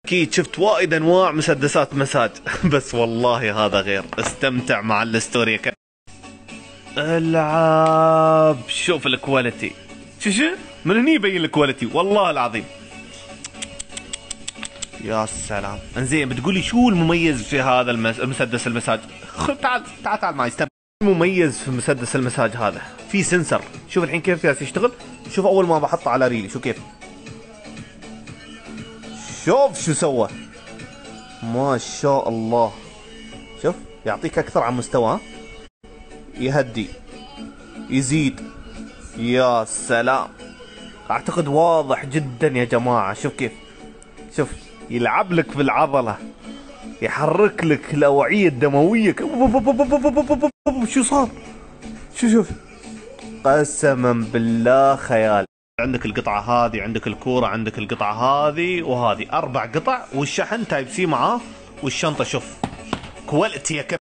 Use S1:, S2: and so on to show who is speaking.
S1: اكيد شفت وايد انواع مسدسات مساج بس والله هذا غير. استمتع مع الستوري يا العب. شوف الكواليتي، شو من هني يبين الكواليتي والله العظيم. يا سلام. انزين بتقولي شو المميز في هذا المسدس المساج؟ تعال تعال تعال معي. المميز في مسدس المساج هذا في سنسر. شوف الحين كيف جالس يشتغل. شوف اول ما بحطه على ريلي شو كيف. شوف شو سوى، ما شاء الله. شوف يعطيك اكثر عن مستوى، يهدي يزيد. يا سلام. اعتقد واضح جدا يا جماعة. شوف كيف، شوف يلعب لك بالعضلة، يحرك لك الأوعية الدموية. شو صار؟ شوف قسما بالله خيال. عندك القطعة هذه، عندك الكورة، عندك القطعة هذه وهذه، 4 قطع، والشحن تايب سي معاه، والشنطة شوف كواليتي يا